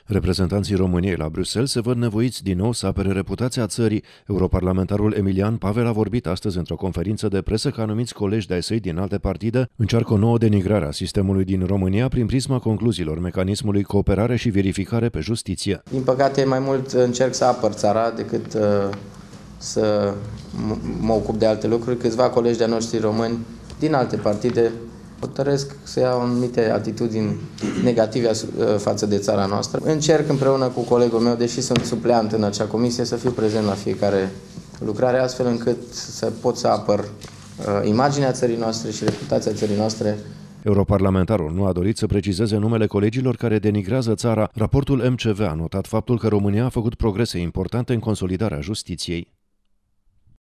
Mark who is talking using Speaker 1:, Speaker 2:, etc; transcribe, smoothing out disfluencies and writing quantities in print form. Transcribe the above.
Speaker 1: Reprezentanții României la Bruxelles se văd nevoiți din nou să apere reputația țării. Europarlamentarul Emilian Pavel a vorbit astăzi într-o conferință de presă că anumiți colegi de-ai săi din alte partide încearcă o nouă denigrare a sistemului din România prin prisma concluziilor mecanismului cooperare și verificare pe justiție.
Speaker 2: Din păcate, mai mult încerc să apăr țara decât să mă ocup de alte lucruri. Câțiva colegi de-ai noștri români din alte partide hotărăsc să iau anumite atitudini negative față de țara noastră. Încerc împreună cu colegul meu, deși sunt supleant în acea comisie, să fiu prezent la fiecare lucrare, astfel încât să pot să apăr imaginea țării noastre și reputația țării noastre.
Speaker 1: Europarlamentarul nu a dorit să precizeze numele colegilor care denigrează țara. Raportul MCV a notat faptul că România a făcut progrese importante în consolidarea justiției.